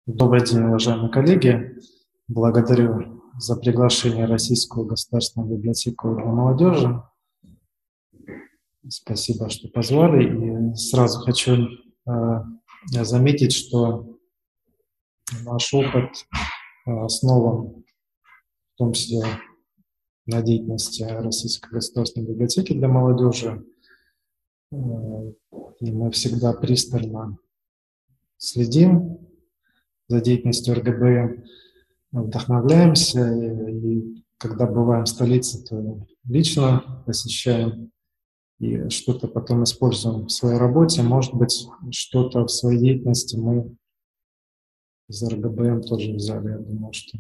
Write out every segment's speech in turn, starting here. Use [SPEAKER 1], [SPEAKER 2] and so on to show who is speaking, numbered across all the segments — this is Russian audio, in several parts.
[SPEAKER 1] Добрый день, уважаемые коллеги. Благодарю за приглашение Российскую государственную библиотеку для молодежи. Спасибо, что позвали. И сразу хочу заметить, что наш опыт основан в том числе на деятельности Российской государственной библиотеки для молодежи. И мы всегда пристально следим за деятельностью РГБМ, вдохновляемся, и когда бываем в столице, то лично посещаем и что-то потом используем в своей работе. Может быть, что-то в своей деятельности мы из РГБМ тоже взяли, я думаю, что.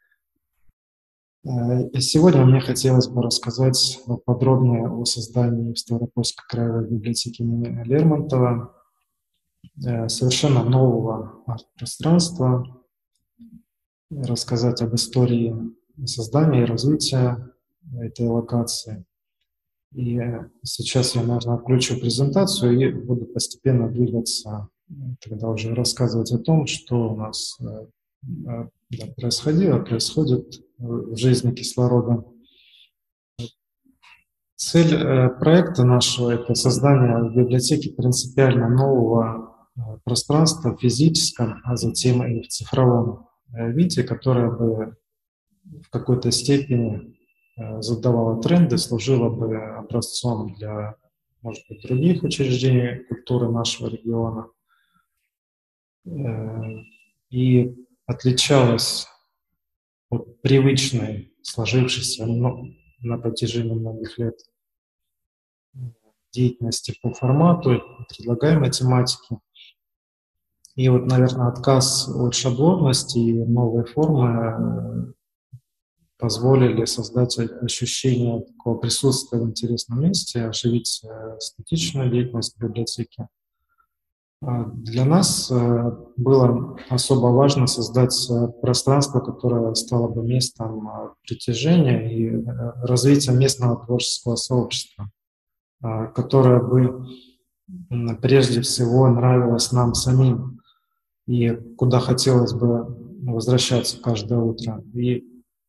[SPEAKER 1] И сегодня мне хотелось бы рассказать подробнее о создании в Ставропольской краевой библиотеки имени Лермонтова совершенно нового арт-пространства, рассказать об истории создания и развития этой локации. И сейчас я, наверное, включу презентацию и буду постепенно двигаться, тогда уже рассказывать о том, что у нас происходит в жизни кислорода. Цель проекта нашего – это создание в библиотеке принципиально нового пространства в физическом, а затем и в цифровом виде, которое бы в какой-то степени задавала тренды, служила бы образцом для, может быть, других учреждений культуры нашего региона и отличалась от привычной, сложившейся на протяжении многих лет деятельности по формату предлагаемой тематики. И вот, наверное, отказ от шаблонности и новой формы позволили создать ощущение такого присутствия в интересном месте, оживить эстетичную деятельность библиотеки. Для нас было особо важно создать пространство, которое стало бы местом притяжения и развития местного творческого сообщества, которое бы прежде всего нравилось нам самим и куда хотелось бы возвращаться каждое утро. И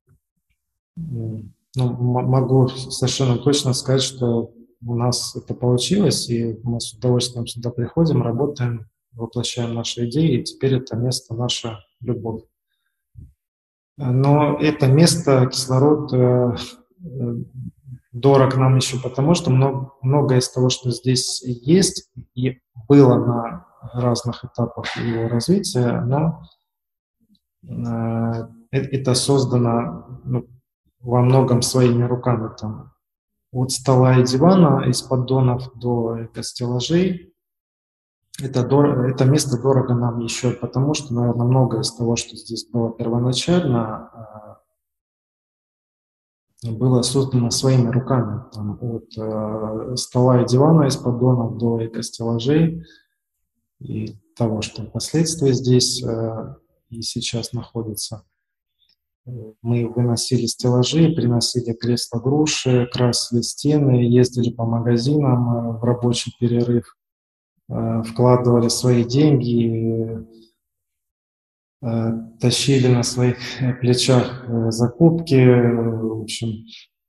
[SPEAKER 1] могу совершенно точно сказать, что у нас это получилось, и мы с удовольствием сюда приходим, работаем, воплощаем наши идеи, и теперь это место наша любовь. Но это место, кислород, дорог нам еще потому, что многое из того, что здесь есть и было на разных этапах его развития, но это создано во многом своими руками. Там, от стола и дивана, из поддонов до стеллажей. Это место дорого нам еще потому, что, наверное, многое из того, что здесь было первоначально, было создано своими руками. Там, от стола и дивана, из поддонов до эко-стеллажей и того, что впоследствии здесь и сейчас находится. Мы выносили стеллажи, приносили кресла-груши, красили стены, ездили по магазинам в рабочий перерыв, вкладывали свои деньги, тащили на своих плечах закупки. В общем,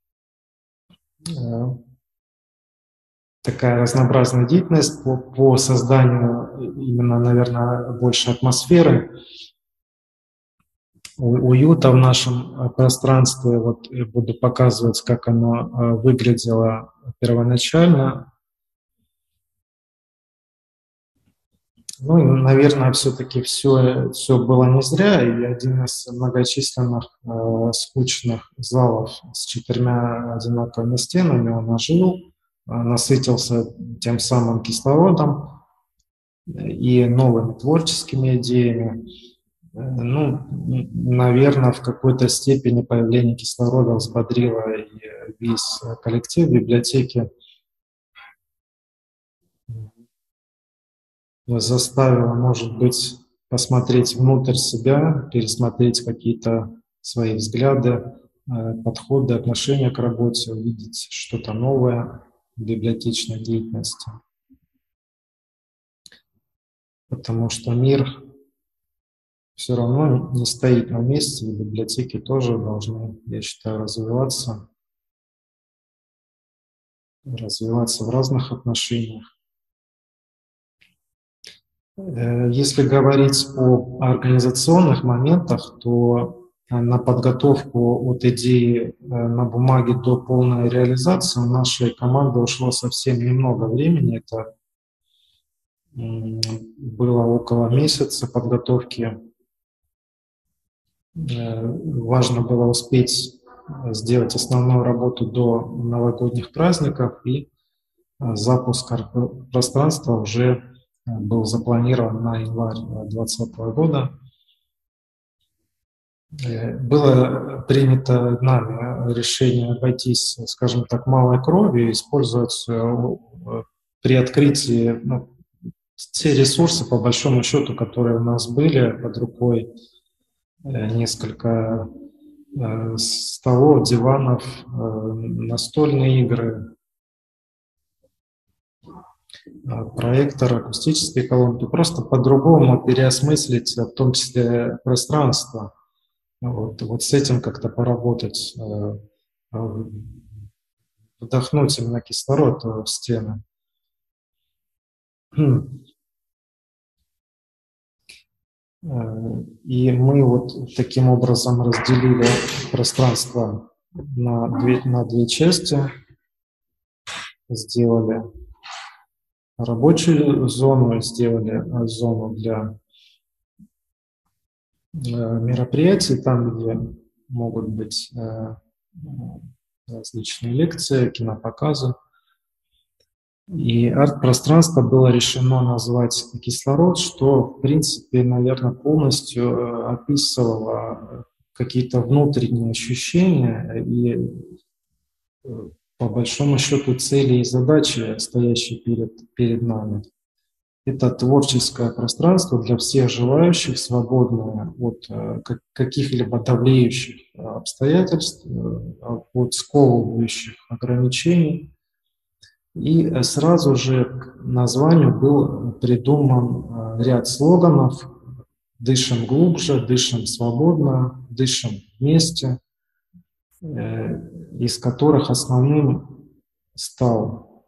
[SPEAKER 1] такая разнообразная деятельность по созданию именно, наверное, больше атмосферы, уюта в нашем пространстве. Вот буду показывать, как оно выглядело первоначально. Ну и, наверное, все-таки все было не зря, и один из многочисленных скучных залов с 4 одинаковыми стенами он ожил, насытился тем самым кислородом и новыми творческими идеями. Ну, наверное, в какой-то степени появление кислорода взбодрило и весь коллектив библиотеки, заставило, может быть, посмотреть внутрь себя, пересмотреть какие-то свои взгляды, подходы, отношения к работе, увидеть что-то новое в библиотечной деятельности. Потому что мир все равно не стоит на месте, и библиотеки тоже должны, я считаю, развиваться в разных отношениях. Если говорить о организационных моментах, то на подготовку от идеи на бумаге до полной реализации у нашей команды ушло совсем немного времени. Это было около месяца подготовки. Важно было успеть сделать основную работу до новогодних праздников, и запуск пространства уже был запланирован на январь 2020 года. Было принято нами решение обойтись, скажем так, малой кровью, использовать при открытии те ресурсы, по большому счету, которые у нас были под рукой, несколько столов, диванов, настольные игры, проектор, акустические колонки, просто по-другому переосмыслить, в том числе пространство. Вот с этим как-то поработать, вдохнуть именно кислород в стены. И мы вот таким образом разделили пространство на две части, сделали рабочую зону, сделали зону для мероприятий, там, где могут быть различные лекции, кинопоказы. И арт-пространство было решено назвать «Кислород», что, в принципе, наверное, полностью описывало какие-то внутренние ощущения и, по большому счету, цели и задачи, стоящие перед нами. Это творческое пространство для всех желающих, свободное от каких-либо давлеющих обстоятельств, от сковывающих ограничений. И сразу же к названию был придуман ряд слоганов: «Дышим глубже», «Дышим свободно», «Дышим вместе», из которых основным стал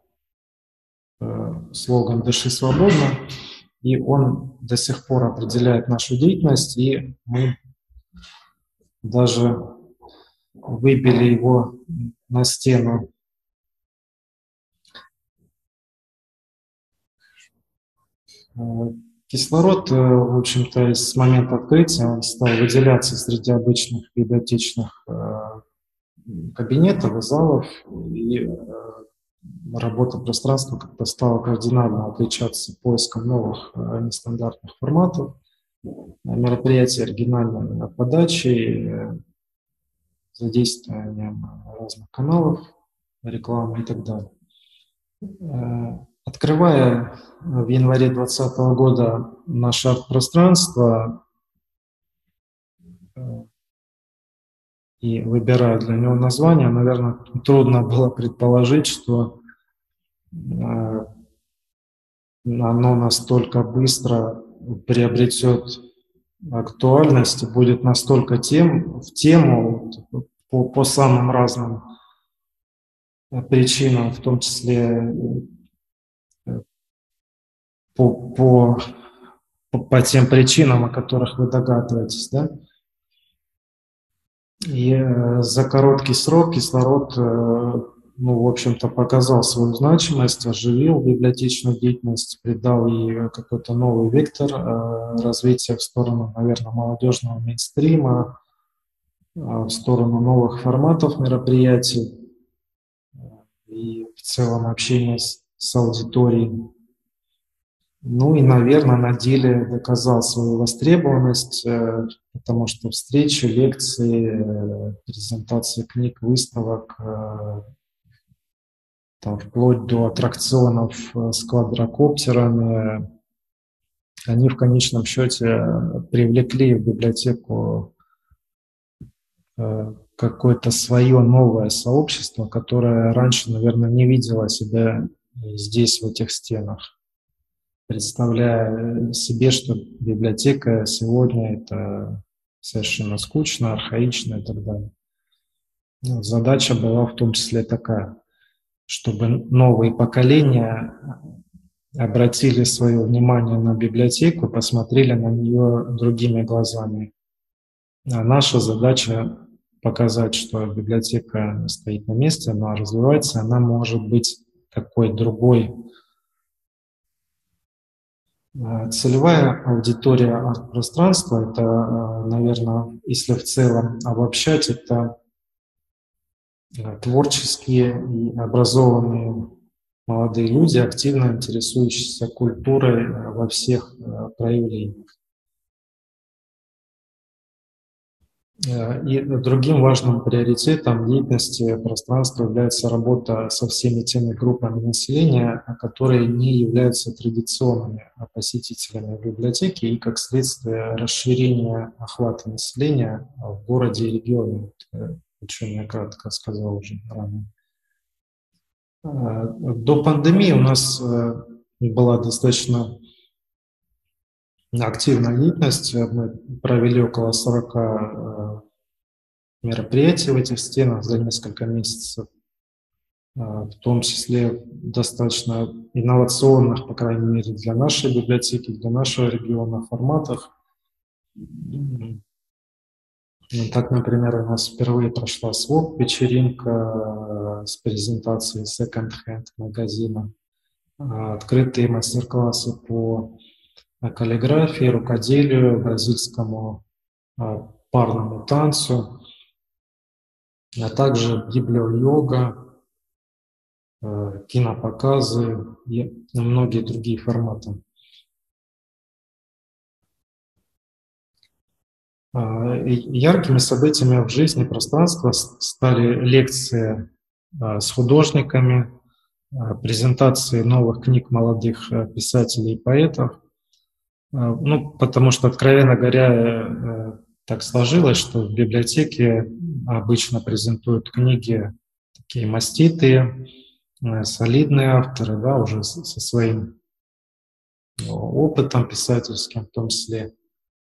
[SPEAKER 1] слоган «Дыши свободно», и он до сих пор определяет нашу деятельность, и мы даже выбили его на стену. Кислород, в общем-то, с момента открытия он стал выделяться среди обычных библиотечных кабинетов и залов, и работа пространства как-то стала кардинально отличаться поиском новых нестандартных форматов, мероприятий оригинальной подачи, задействованием разных каналов, рекламы и так далее. Открывая в январе 2020 года наше арт-пространство и выбирая для него название, наверное, трудно было предположить, что оно настолько быстро приобретет актуальность и будет настолько в тему по самым разным причинам, в том числе по тем причинам, о которых вы догадываетесь, да? И за короткий срок кислород, в общем-то, показал свою значимость, оживил библиотечную деятельность, придал ей какой-то новый вектор развития в сторону, наверное, молодежного мейнстрима, в сторону новых форматов мероприятий и в целом общения с аудиторией. Ну и, наверное, на деле доказал свою востребованность, потому что встречи, лекции, презентации книг, выставок, там, вплоть до аттракционов с квадрокоптерами, они в конечном счете привлекли в библиотеку какое-то свое новое сообщество, которое раньше, наверное, не видело себя здесь, в этих стенах. представляя себе, что библиотека сегодня это совершенно скучно, архаично и так далее. Задача была в том числе такая, чтобы новые поколения обратили свое внимание на библиотеку, посмотрели на нее другими глазами. А наша задача показать, что библиотека не стоит на месте, она развивается, она может быть такой другой. Целевая аудитория арт-пространства – это, наверное, если в целом обобщать, это творческие и образованные молодые люди, активно интересующиеся культурой во всех проявлениях. И другим важным приоритетом деятельности пространства является работа со всеми теми группами населения, которые не являются традиционными посетителями библиотеки, и как следствие расширения охвата населения в городе и регионе, о чем я кратко сказал уже ранее. До пандемии у нас была достаточно активная деятельность. Мы провели около 40 мероприятий в этих стенах за несколько месяцев, в том числе достаточно инновационных, по крайней мере, для нашей библиотеки, для нашего региона форматах. Так, например, у нас впервые прошла своп-вечеринка с презентацией секонд-хенд магазина, открытые мастер-классы по каллиграфии, рукоделию, бразильскому парному танцу, а также библио-йога, кинопоказы и многие другие форматы. Яркими событиями в жизни пространства стали лекции с художниками, презентации новых книг молодых писателей и поэтов. Ну, потому что, откровенно говоря, так сложилось, что в библиотеке обычно презентуют книги такие маститые, солидные авторы, да, уже со своим опытом писательским в том числе.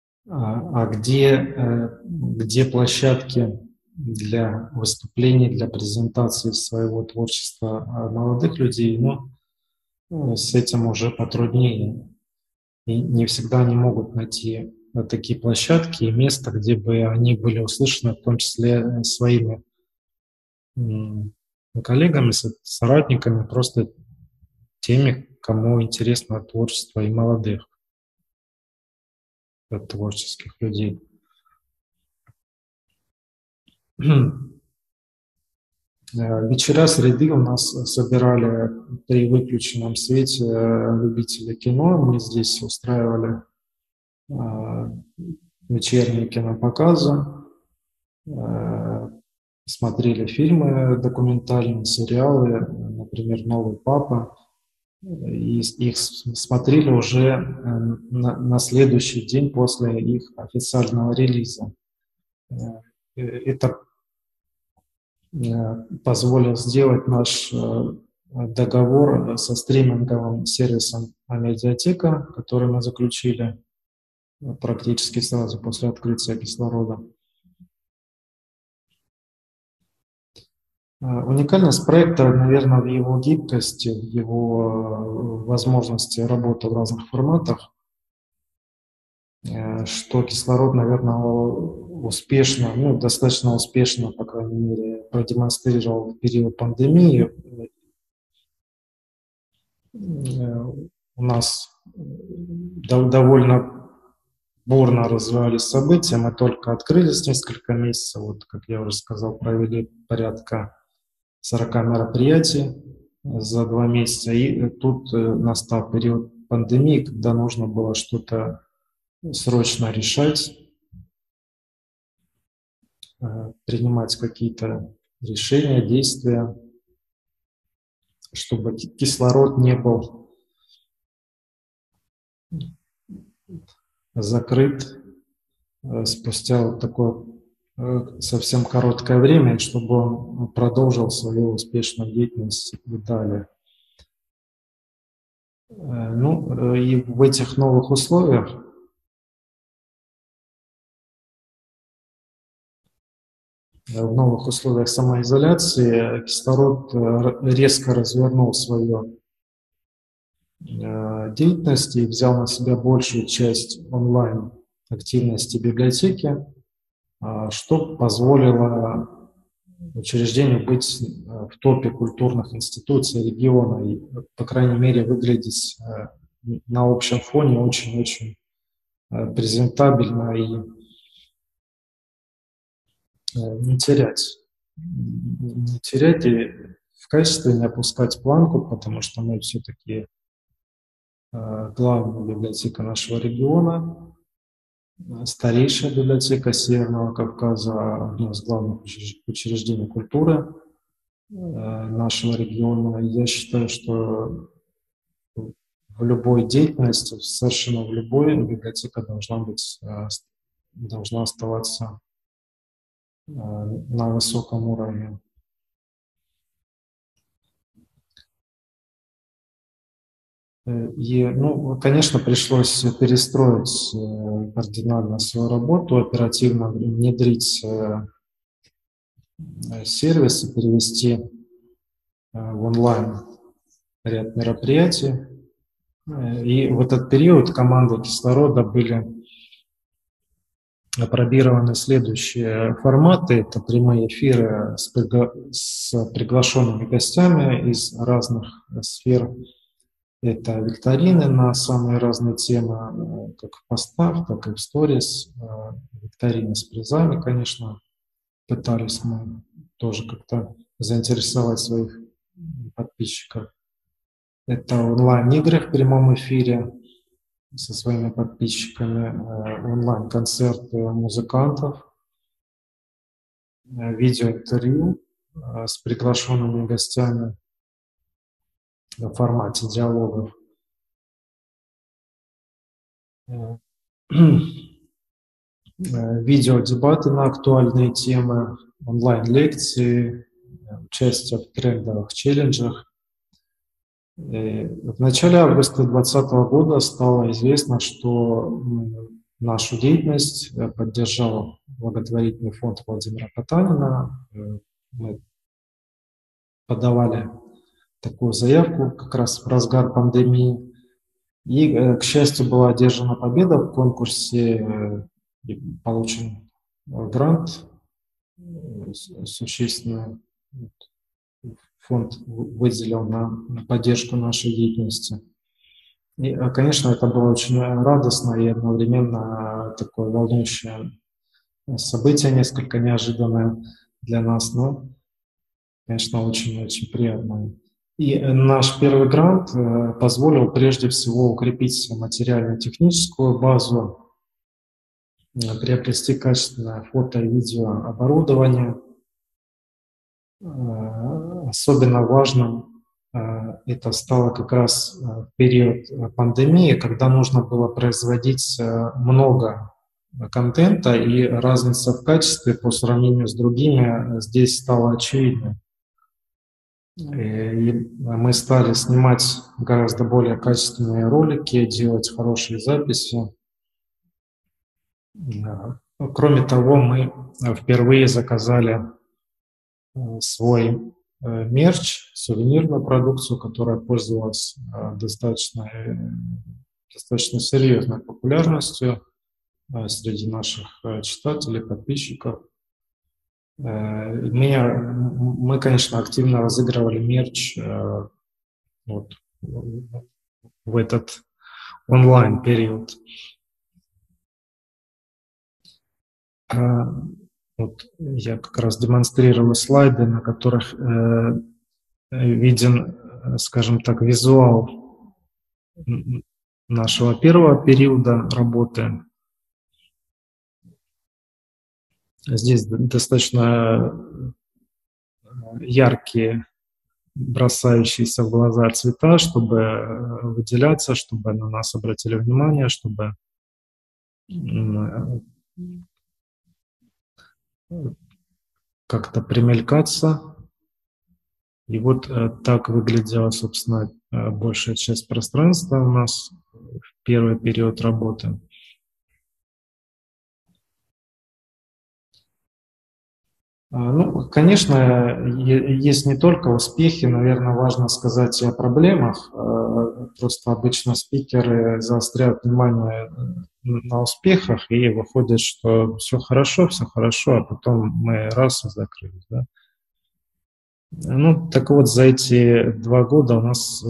[SPEAKER 1] Где площадки для выступлений, для презентации своего творчества молодых людей, но с этим уже потруднее. И не всегда они могут найти такие площадки и место, где бы они были услышаны, в том числе своими коллегами, соратниками, просто теми, кому интересно творчество и молодых творческих людей. Вечера среды у нас собирали при выключенном свете любители кино. Мы здесь устраивали вечерние кинопоказы, смотрели фильмы документальные, сериалы, например, «Новый папа». И их смотрели уже на следующий день после их официального релиза. Это позволил сделать наш договор со стриминговым сервисом «Амедиатека», который мы заключили практически сразу после открытия кислорода. Уникальность проекта, наверное, в его гибкости, в его возможности работы в разных форматах, что кислород, наверное, успешно, ну, достаточно успешно, по крайней мере, продемонстрировал в период пандемии. У нас довольно бурно развивались события, мы только открылись несколько месяцев, вот, как я уже сказал, провели порядка 40 мероприятий за 2 месяца, и тут настал период пандемии, когда нужно было что-то срочно решать, принимать какие-то решения, действия, чтобы кислород не был закрыт спустя вот такое совсем короткое время, чтобы он продолжил свою успешную деятельность и далее. Ну, и в этих новых условиях, самоизоляции кислород резко развернул свою деятельность и взял на себя большую часть онлайн активности библиотеки, что позволило учреждению быть в топе культурных институций региона и, по крайней мере, выглядеть на общем фоне очень-очень презентабельно и не терять и в качестве не опускать планку, потому что мы все-таки главная библиотека нашего региона, старейшая библиотека Северного Кавказа, одно из главных учреждений культуры нашего региона. Я считаю, что в любой деятельности, совершенно в любой, библиотека должна оставаться на высоком уровне. И, ну, конечно, пришлось перестроить кардинально свою работу, оперативно внедрить сервис и перевести в онлайн ряд мероприятий. И в этот период командой «Кислорода» были опробированы следующие форматы. Это прямые эфиры с приглашенными гостями из разных сфер. Это викторины на самые разные темы, как в постах, так и в сторис. Викторины с призами, конечно. Пытались мы тоже как-то заинтересовать своих подписчиков. Это онлайн-игры в прямом эфире со своими подписчиками, онлайн-концерты музыкантов, видеоинтервью с приглашенными гостями в формате диалогов. Видеодебаты на актуальные темы, онлайн-лекции, участие в трендовых челленджах. В начале августа 2020 года стало известно, что нашу деятельность поддержал благотворительный фонд Владимира Потанина. Мы подавали такую заявку как раз в разгар пандемии. И, к счастью, была одержана победа в конкурсе, и получен грант существенный. Фонд выделил на поддержку нашей деятельности. И, конечно, это было очень радостно и одновременно такое волнующее событие, несколько неожиданное для нас, но, конечно, очень-очень приятное. И наш первый грант позволил прежде всего укрепить материально-техническую базу, приобрести качественное фото- и видеооборудование. Особенно важным это стало как раз в период пандемии, когда нужно было производить много контента, и разница в качестве по сравнению с другими здесь стала очевидной. И мы стали снимать гораздо более качественные ролики, делать хорошие записи. Кроме того, мы впервые заказали свой мерч, сувенирную продукцию, которая пользовалась достаточно серьезной популярностью среди наших читателей, подписчиков. Мы, конечно, активно разыгрывали мерч вот, в этот онлайн-период. Вот я как раз демонстрирую слайды, на которых виден, скажем так, визуал нашего первого периода работы. Здесь достаточно яркие, бросающиеся в глаза цвета, чтобы выделяться, чтобы на нас обратили внимание, чтобы как-то примелькаться. И вот так выглядела, собственно, большая часть пространства у нас в первый период работы. Ну, конечно, есть не только успехи, наверное, важно сказать и о проблемах. Просто обычно спикеры заостряют внимание на успехах, и выходит, что все хорошо, а потом мы раз и закрылись, да. Ну, так вот, за эти 2 года у нас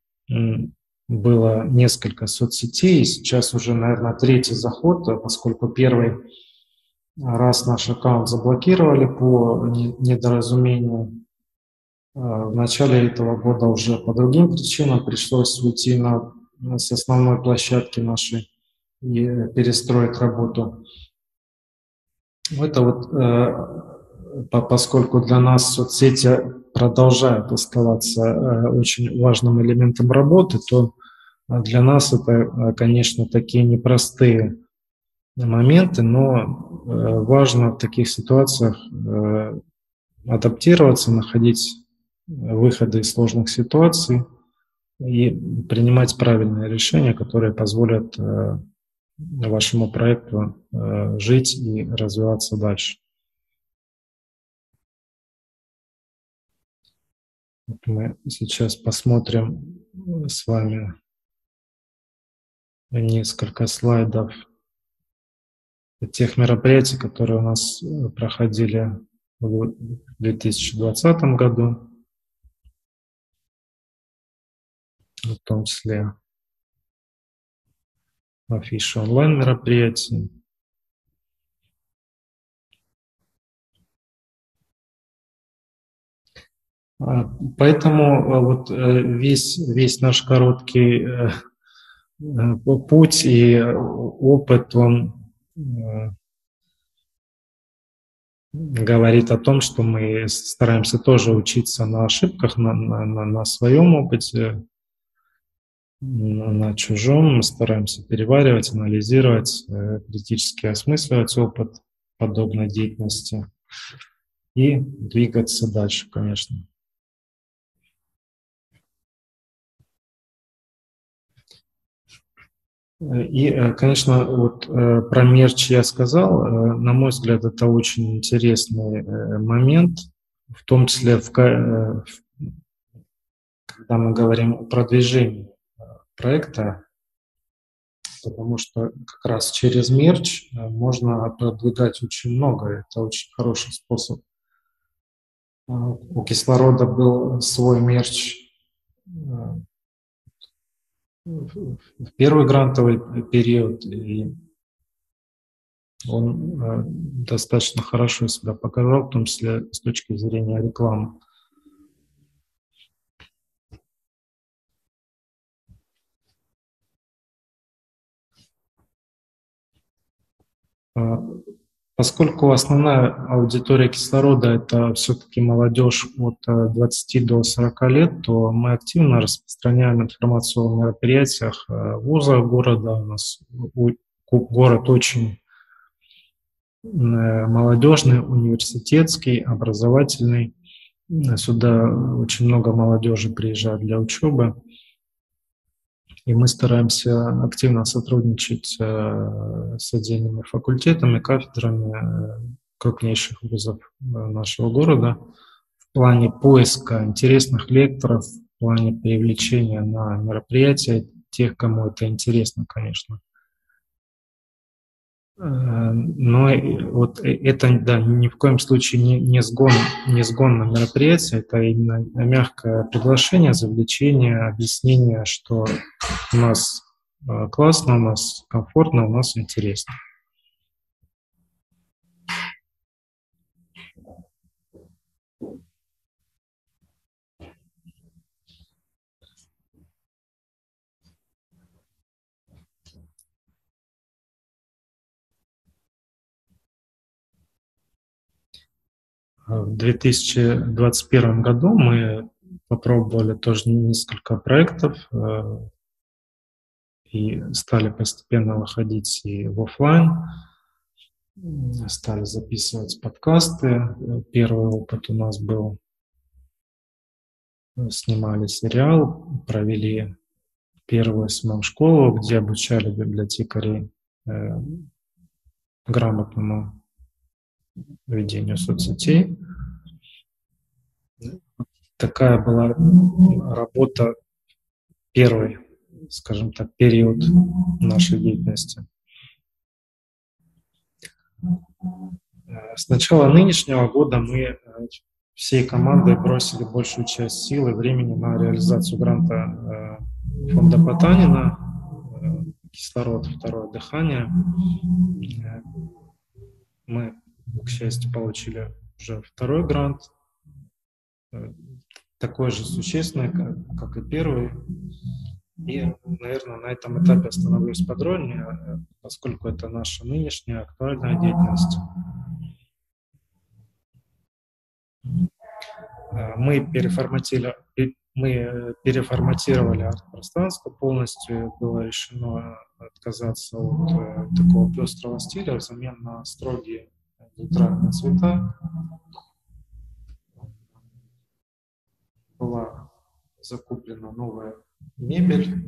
[SPEAKER 1] было несколько соцсетей, и сейчас уже, наверное, третий заход, поскольку первый раз наш аккаунт заблокировали по недоразумению. В начале этого года уже по другим причинам пришлось уйти с основной площадки нашей и перестроить работу. Это вот, поскольку для нас соцсети продолжают оставаться очень важным элементом работы, то для нас это, конечно, такие непростые моменты, но важно в таких ситуациях адаптироваться, находить выходы из сложных ситуаций и принимать правильные решения, которые позволят вашему проекту жить и развиваться дальше. Вот мы сейчас посмотрим с вами несколько слайдов тех мероприятий, которые у нас проходили в 2020 году, в том числе афиши онлайн-мероприятий. Поэтому вот весь наш короткий путь и опыт, он говорит о том, что мы стараемся тоже учиться на ошибках, на своем опыте, на чужом. Мы стараемся переваривать, анализировать, критически осмысливать опыт подобной деятельности и двигаться дальше, конечно. И, конечно, вот про мерч я сказал. На мой взгляд, это очень интересный момент, в том числе, когда мы говорим о продвижении проекта, потому что как раз через мерч можно продвигать очень много. Это очень хороший способ. У Кислорода был свой мерч в первый грантовый период, и он достаточно хорошо себя показал, в том числе с точки зрения рекламы. Поскольку основная аудитория Кислорода – это все-таки молодежь от 20 до 40 лет, то мы активно распространяем информацию о мероприятиях вуза города. У нас город очень молодежный, университетский, образовательный. Сюда очень много молодежи приезжает для учебы. И мы стараемся активно сотрудничать с отдельными факультетами, кафедрами крупнейших вузов нашего города в плане поиска интересных лекторов, в плане привлечения на мероприятия тех, кому это интересно, конечно. Но вот это, да, ни в коем случае не сгон на мероприятие, это именно мягкое приглашение, завлечение, объяснение, что у нас классно, у нас комфортно, у нас интересно. В 2021 году мы попробовали тоже несколько проектов и стали постепенно выходить и в офлайн, стали записывать подкасты. Первый опыт у нас был снимали сериал, провели первую СММ-школу, где обучали библиотекарей грамотному ведению соцсетей. Такая была работа первый, скажем так, период нашей деятельности. С начала нынешнего года мы всей командой бросили большую часть сил и времени на реализацию гранта фонда Потанина «Кислород. Второе дыхание». Мы, к счастью, получили уже второй грант, такой же существенный, как и первый. И, наверное, на этом этапе остановлюсь подробнее, поскольку это наша нынешняя актуальная деятельность. Мы переформатировали арт-пространство полностью. Было решено отказаться от такого пестрого стиля взамен на строгие нейтральные цвета. Была закуплена новая мебель.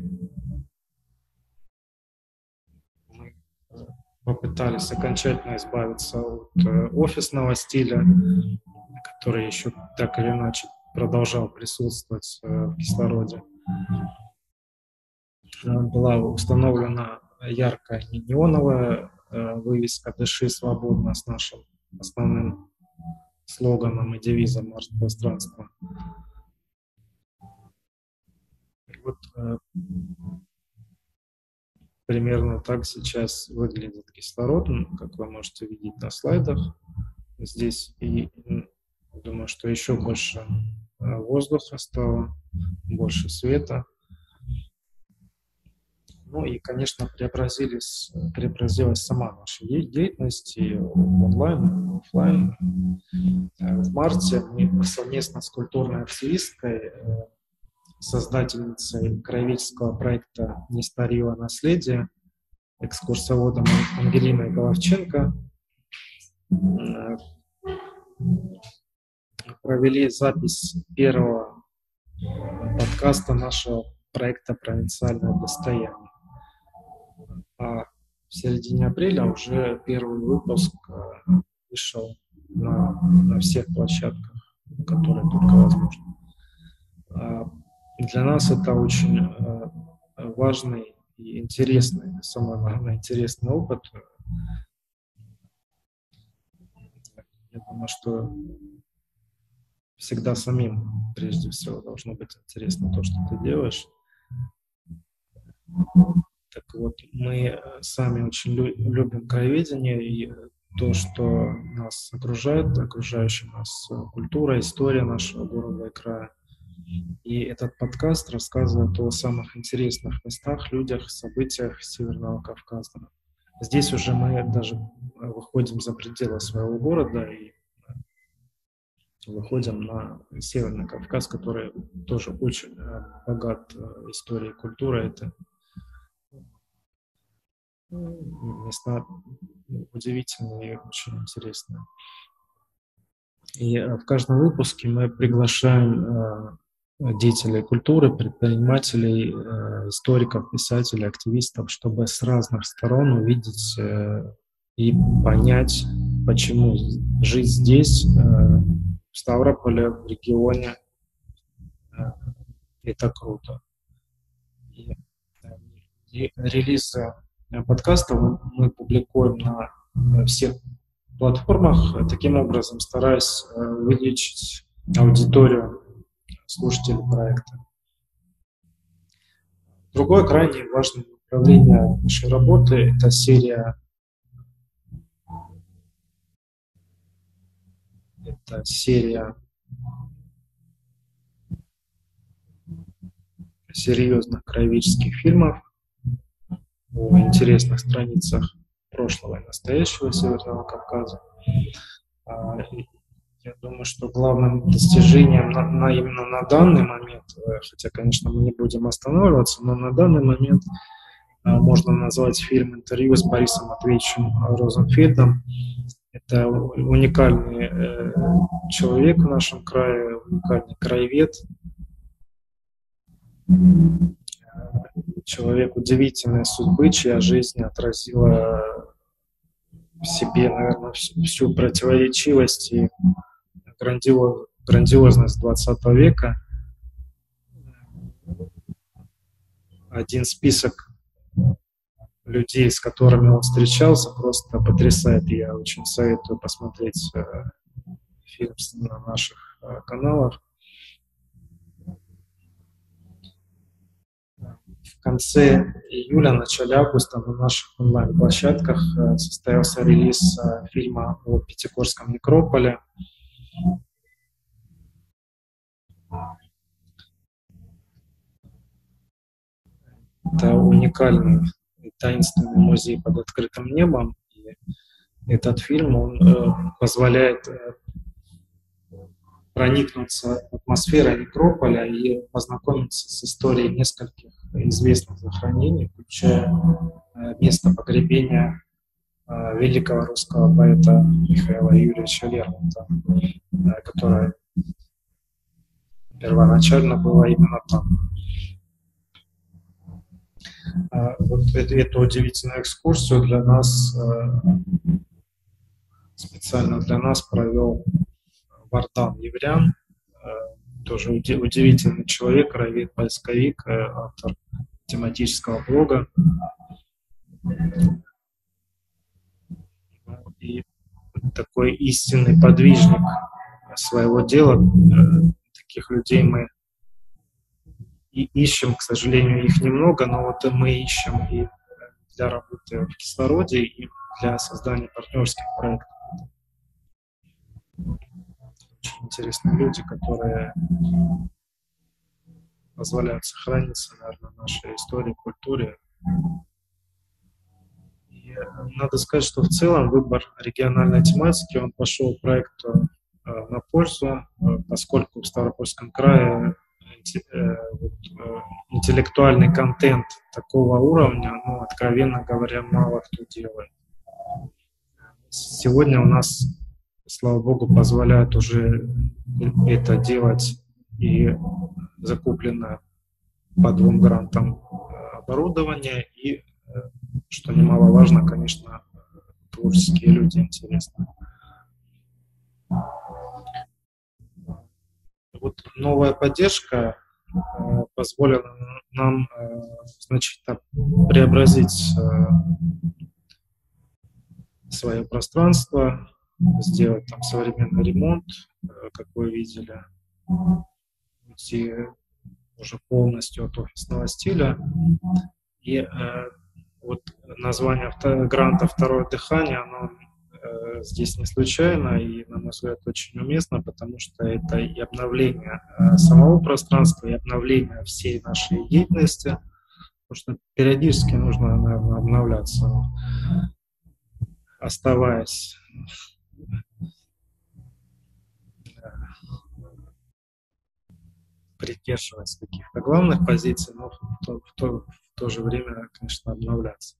[SPEAKER 1] Мы попытались окончательно избавиться от офисного стиля, который еще так или иначе продолжал присутствовать в кислороде. Была установлена яркая неоновая вывеска «Дыши свободно» с нашим основным слоганом и девизом арт-пространства. Вот примерно так сейчас выглядит кислород, как вы можете видеть на слайдах. Здесь и думаю, что еще больше воздуха стало, больше света. Ну и, конечно, преобразилась сама наша деятельность и онлайн, и офлайн. В марте мы совместно с культурной активисткой, создательницей краеведческого проекта «Нестарье наследие», экскурсоводом Ангелиной Головченко, провели запись первого подкаста нашего проекта «Провинциальное достояние». А в середине апреля уже первый выпуск вышел на всех площадках, которые только возможно. Для нас это очень важный и интересный, самый главный интересный опыт. Я думаю, что всегда самим, прежде всего, должно быть интересно то, что ты делаешь. Так вот, мы сами очень любим краеведение и то, что нас окружает, окружающая нас культура, история нашего города и края. И этот подкаст рассказывает о самых интересных местах, людях, событиях Северного Кавказа. Здесь уже мы даже выходим за пределы своего города и выходим на Северный Кавказ, который тоже очень богат историей и культурой. Это места удивительные и очень интересные. И в каждом выпуске мы приглашаем деятелей культуры, предпринимателей, историков, писателей, активистов, чтобы с разных сторон увидеть и понять, почему жить здесь, в Ставрополе, в регионе, это круто. И релизы подкаста мы публикуем на всех платформах, таким образом стараясь увеличить аудиторию слушателей проекта. Другое крайне важное направление нашей работы – это серия серьезных краеведческих фильмов о интересных страницах прошлого и настоящего Северного Кавказа. Я думаю, что главным достижением именно на данный момент, хотя, конечно, мы не будем останавливаться, но на данный момент можно назвать фильм «Интервью» с Борисом Матвеевичем Розенфельдом. Это уникальный человек в нашем крае, уникальный краевед, Человек удивительной судьбы, чья жизнь отразила в себе, наверное, всю противоречивость и грандиозность XX века. Один список людей, с которыми он встречался, просто потрясает. Я очень советую посмотреть фильм на наших каналах. В конце июля, начале августа на наших онлайн-площадках состоялся релиз фильма о Пятигорском некрополе. Это уникальный и таинственный музей под открытым небом. И этот фильм он позволяет проникнуться атмосферой некрополя и познакомиться с историей нескольких известных захоронений, включая место погребения великого русского поэта Михаила Юрьевича Лермонтова, которое первоначально было именно там. Вот эту удивительную экскурсию для нас, специально для нас провел Вардан Еврян, тоже удивительный человек, ровед-поисковик, автор тематического блога. И такой истинный подвижник своего дела. Таких людей мы и ищем, к сожалению, их немного, но вот мы ищем и для работы в кислороде, и для создания партнерских проектов. Очень интересные люди, которые позволяют сохраниться, наверное, нашей истории, культуре. И надо сказать, что в целом выбор региональной тематики, он пошел проекту на пользу, поскольку в Ставропольском крае интеллектуальный контент такого уровня, ну, откровенно говоря, мало кто делает. Сегодня у нас, слава богу, позволяют уже это делать и закуплено по 2 грантам оборудование, и, что немаловажно, конечно, творческие люди интересные. Вот новая поддержка позволила нам значительно преобразить свое пространство, сделать там современный ремонт, как вы видели, уйти уже полностью от офисного стиля. И вот название гранта «Второе дыхание», оно здесь не случайно и, на мой взгляд, очень уместно, потому что это и обновление самого пространства, и обновление всей нашей деятельности, потому что периодически нужно, наверное, обновляться, оставаясь придерживаясь каких-то главных позиций, но в то же время, конечно, обновляться.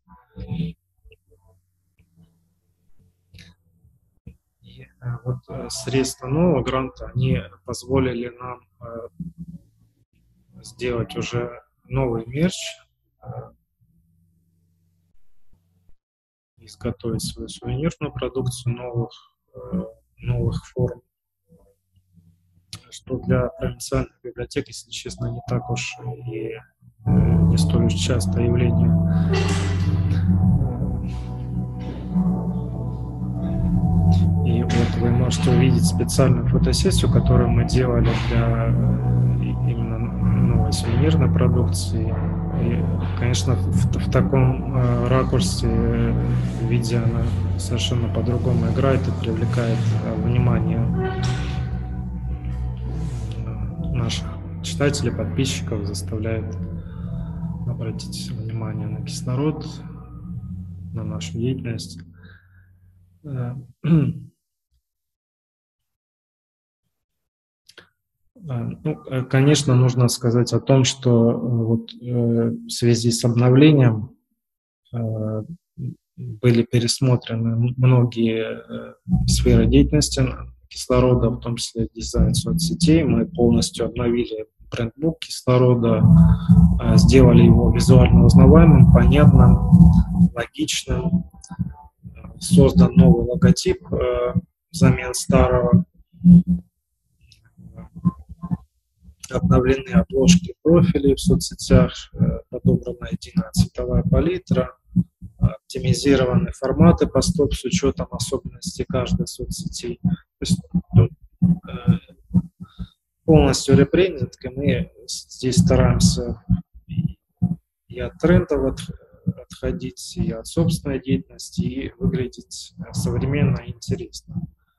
[SPEAKER 1] И вот средства нового гранта, они позволили нам сделать уже новый мерч, изготовить свою сувенирную продукцию новых форм, что для провинциальных библиотек, если честно, не так уж и не столь уж частое явление. И вот вы можете увидеть специальную фотосессию, которую мы делали для именно новой сувенирной продукции. И, конечно, в таком ракурсе, виде она совершенно по-другому играет и привлекает внимание наших читателей, подписчиков, заставляет обратить внимание на кислород, на нашу деятельность. Ну, конечно, нужно сказать о том, что вот, в связи с обновлением были пересмотрены многие сферы деятельности кислорода, в том числе дизайн соцсетей. Мы полностью обновили брендбук кислорода, сделали его визуально узнаваемым, понятным, логичным, создан новый логотип взамен старого, обновлены обложки профилей в соцсетях, подобрана единая цветовая палитра, оптимизированы форматы постов с учетом особенностей каждой соцсети. То есть тут полностью ребрендинг, и мы здесь стараемся и от трендов отходить, и от собственной деятельности, и выглядеть современно и интересно.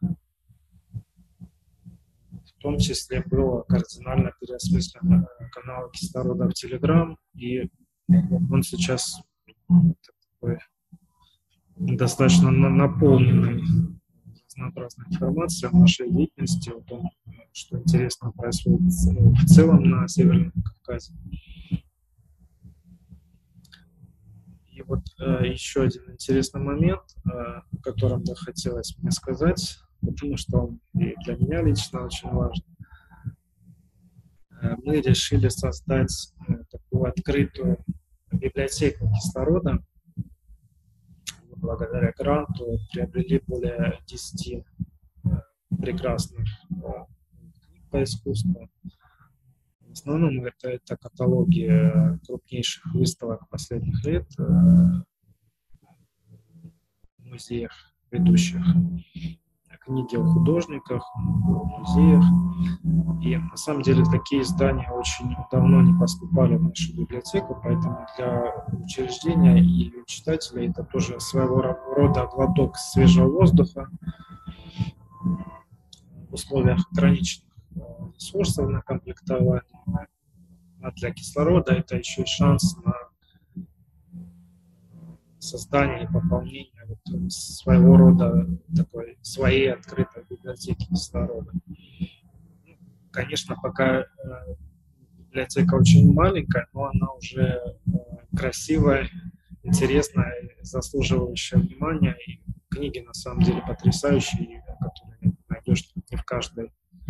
[SPEAKER 1] В том числе было кардинально переосмыслено канал кислорода в Telegram, и он сейчас такой достаточно наполненный разнообразной информацией о нашей деятельности, о том, что интересно происходит в целом на Северном Кавказе. И вот еще один интересный момент, о котором хотелось мне сказать, потому что он и для меня лично очень важен. Мы решили создать такую открытую библиотеку кислорода. Благодаря гранту приобрели более 10 прекрасных книг по искусству. В основном это каталоги крупнейших выставок последних лет в музеях ведущих, книги о художниках, о музеях. И на самом деле такие издания очень давно не поступали в нашу библиотеку, поэтому для учреждения и читателей это тоже своего рода глоток свежего воздуха в условиях ограниченных ресурсов на комплектование. А для кислорода это еще и шанс на создание и пополнение своего рода такой своей открытой библиотеки кислорода. Конечно, пока библиотека очень маленькая, но она уже красивая, интересная, заслуживающая внимания. И книги на самом деле потрясающие, которые найдешь не в каждой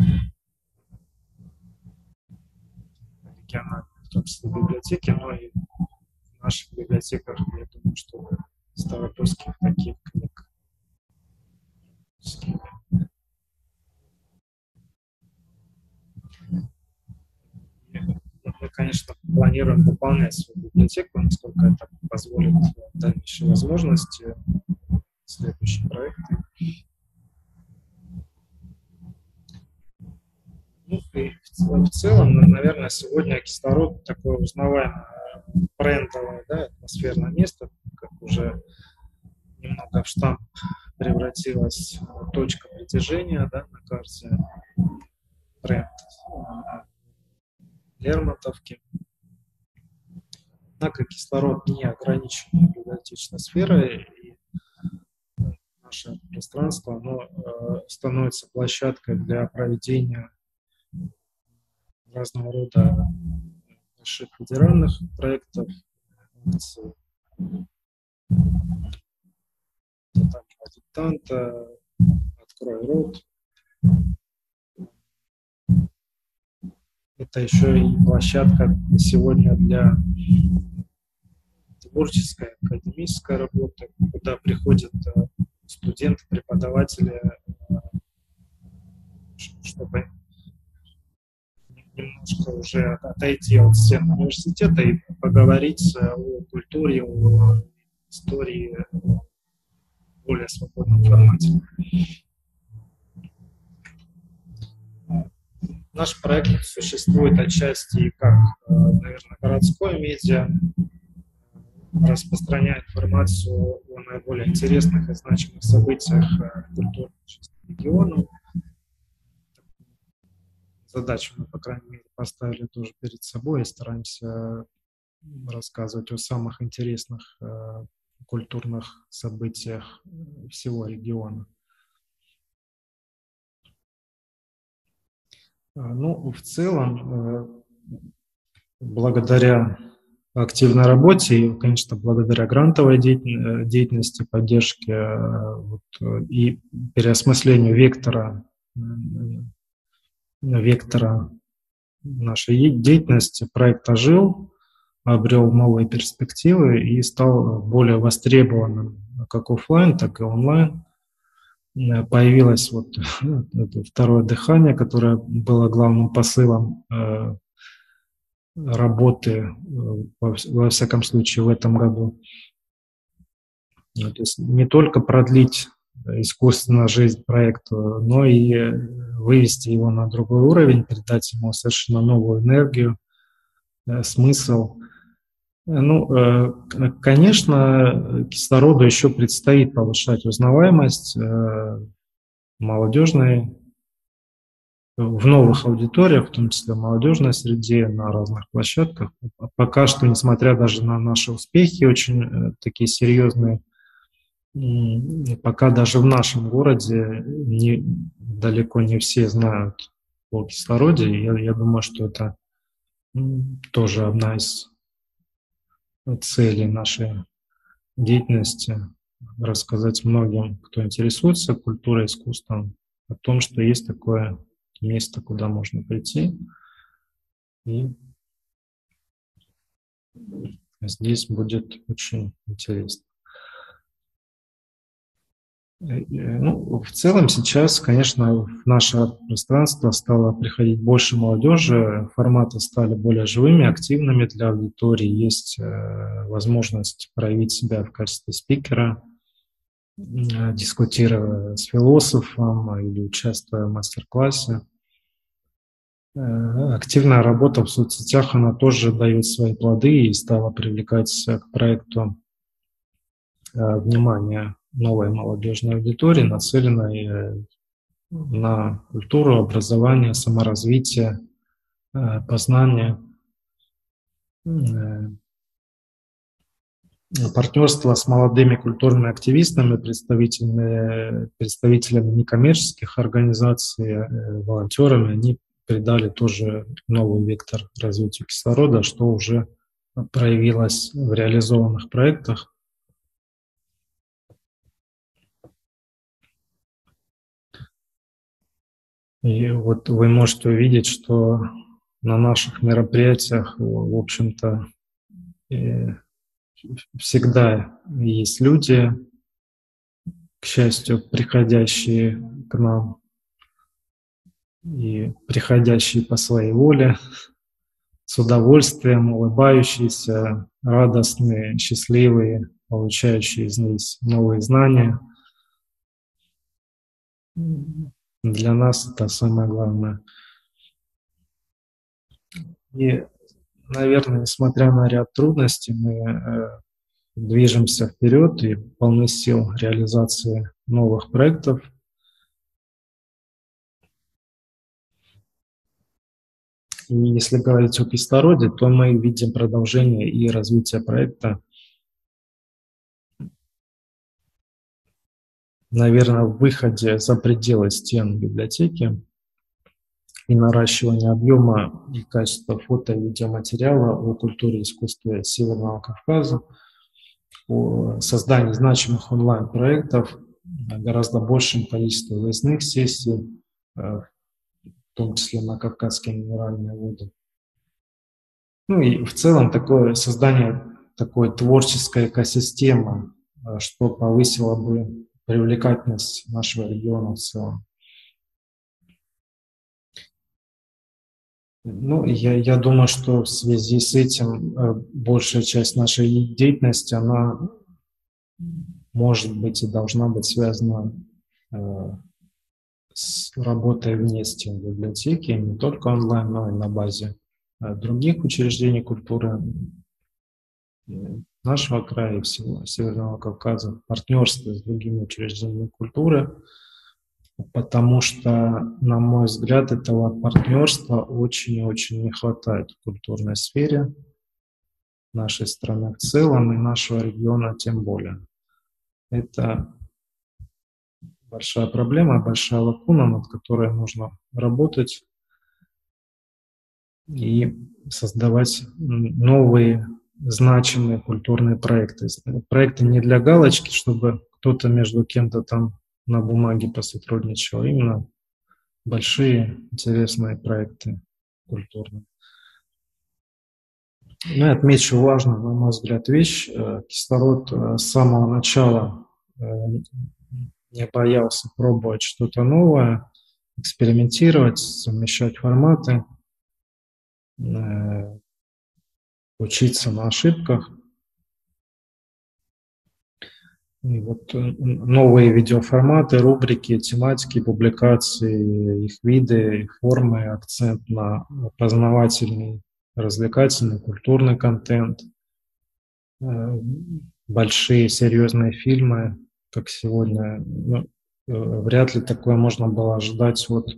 [SPEAKER 1] региональной, в том числе библиотеке, но и в наших библиотеках, я думаю, что ставропольских таких книг. Мы, конечно, планируем пополнять свою библиотеку, насколько это позволит дальнейшие возможности, следующие проекты. Ну и в целом, наверное, сегодня кислород такое узнаваемое, брендовое, да, атмосферное место, как уже немного в штамп превратилась точка притяжения, да, на карте, бренд Лермонтовки. Однако кислород не ограничен библиотечной сферой, и наше пространство оно становится площадкой для проведения разного рода больших федеральных проектов, акций, диктанта, «Открой рот». Это еще и площадка сегодня для творческой, академической работы, куда приходят студенты, преподаватели, чтобы немножко уже отойти от стен университета и поговорить о культуре, о истории в более свободном формате. Наш проект существует отчасти как, наверное, городское медиа, распространяя информацию о наиболее интересных и значимых событиях культурной жизни региона. Задачу мы, по крайней мере, поставили тоже перед собой и стараемся рассказывать о самых интересных культурных событиях всего региона. Ну, в целом, благодаря активной работе и, конечно, благодаря грантовой деятельности, поддержке и переосмыслению вектора нашей деятельности проект ожил, обрел новые перспективы и стал более востребованным как офлайн, так и онлайн. Появилось вот это второе дыхание, которое было главным посылом работы, во всяком случае, в этом году. То есть не только продлить искусственно жизнь проекту, но и вывести его на другой уровень, придать ему совершенно новую энергию, смысл. Конечно, кислороду еще предстоит повышать узнаваемость молодежной, в новых аудиториях, в том числе в молодежной среде, на разных площадках. Пока что, несмотря даже на наши успехи, очень такие серьезные, пока даже в нашем городе далеко не все знают о кислороде. Я думаю, что это тоже одна из целей нашей деятельности — рассказать многим, кто интересуется культурой, искусством, о том, что есть такое место, куда можно прийти. И здесь будет очень интересно. В целом сейчас, конечно, в наше пространство стало приходить больше молодежи, форматы стали более живыми, активными для аудитории, есть возможность проявить себя в качестве спикера, дискутируя с философом или участвуя в мастер-классе. Активная работа в соцсетях, она тоже дает свои плоды и стала привлекать к проекту внимание новой молодежной аудитории, нацеленной на культуру, образование, саморазвитие, познание. Партнерство с молодыми культурными активистами, представителями некоммерческих организаций, волонтерами, они придали тоже новый вектор развитию кислорода, что уже проявилось в реализованных проектах. И вот вы можете увидеть, что на наших мероприятиях, в общем-то, всегда есть люди, к счастью, приходящие к нам и приходящие по своей воле, с удовольствием, улыбающиеся, радостные, счастливые, получающие здесь новые знания. Для нас это самое главное. И, наверное, несмотря на ряд трудностей, мы движемся вперед и полны сил реализации новых проектов. И если говорить о кислороде, то мы видим продолжение и развитие проекта. Наверное, в выходе за пределы стен библиотеки и наращивание объема и качества фото и видеоматериала о культуре и искусстве Северного Кавказа, о создании значимых онлайн-проектов, гораздо большем количестве выездных сессий, в том числе на Кавказские минеральные воды. И в целом создание такой творческой экосистемы, что повысило бы привлекательность нашего региона в целом. Я думаю, что в связи с этим большая часть нашей деятельности, она может быть и должна быть связана с работой вне стен библиотеки, не только онлайн, но и на базе других учреждений культуры нашего края и всего Северного Кавказа, в партнерстве с другими учреждениями культуры, потому что, на мой взгляд, этого партнерства очень и очень не хватает в культурной сфере нашей страны в целом и нашего региона тем более. Это большая проблема, большая лакуна, над которой нужно работать и создавать новые значимые культурные проекты. Проекты не для галочки, чтобы кто-то между кем-то там на бумаге посотрудничал, именно большие интересные проекты культурной. Ну и отмечу важную, на мой взгляд, вещь. Кислород с самого начала не боялся пробовать что-то новое, экспериментировать, совмещать форматы, учиться на ошибках. И вот новые видеоформаты, рубрики, тематики, публикации, их виды, их формы, акцент на познавательный, развлекательный, культурный контент, большие серьезные фильмы, как сегодня. Ну, вряд ли такое можно было ожидать от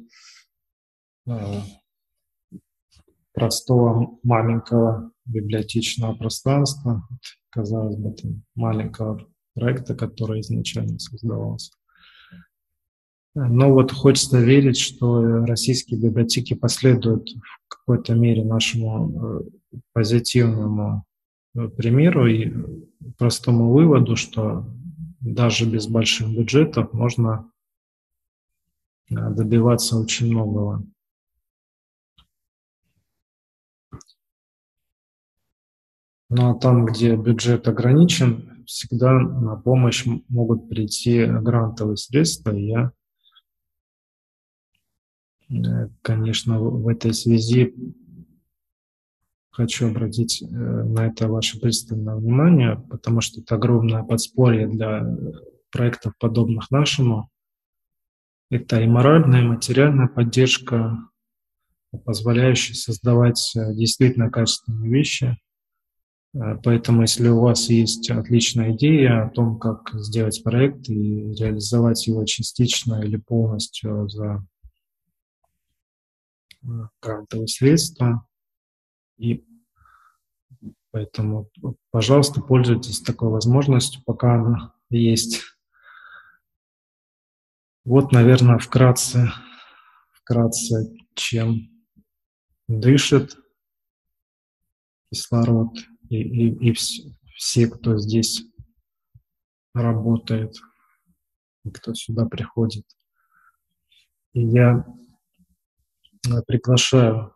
[SPEAKER 1] простого маленького библиотечного пространства, казалось бы, маленького проекта, который изначально создавался. Но вот хочется верить, что российские библиотеки последуют в какой-то мере нашему позитивному примеру и простому выводу, что даже без больших бюджетов можно добиваться очень многого. Ну а там, где бюджет ограничен, всегда на помощь могут прийти грантовые средства. И я, конечно, в этой связи хочу обратить на это ваше пристальное внимание, потому что это огромное подспорье для проектов, подобных нашему. Это и моральная, и материальная поддержка, позволяющая создавать действительно качественные вещи. Поэтому, если у вас есть отличная идея о том, как сделать проект и реализовать его частично или полностью за грантовые средства, и поэтому, пожалуйста, пользуйтесь такой возможностью, пока она есть. Вот, наверное, вкратце, чем дышит кислород и все, кто здесь работает, и кто сюда приходит. И я приглашаю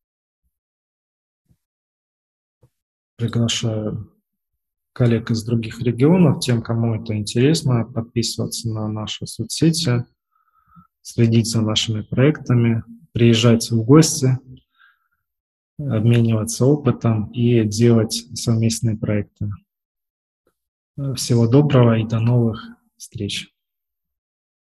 [SPEAKER 1] коллег из других регионов, тем, кому это интересно, подписываться на наши соцсети, следить за нашими проектами, приезжать в гости, обмениваться опытом и делать совместные проекты. Всего доброго и до новых встреч!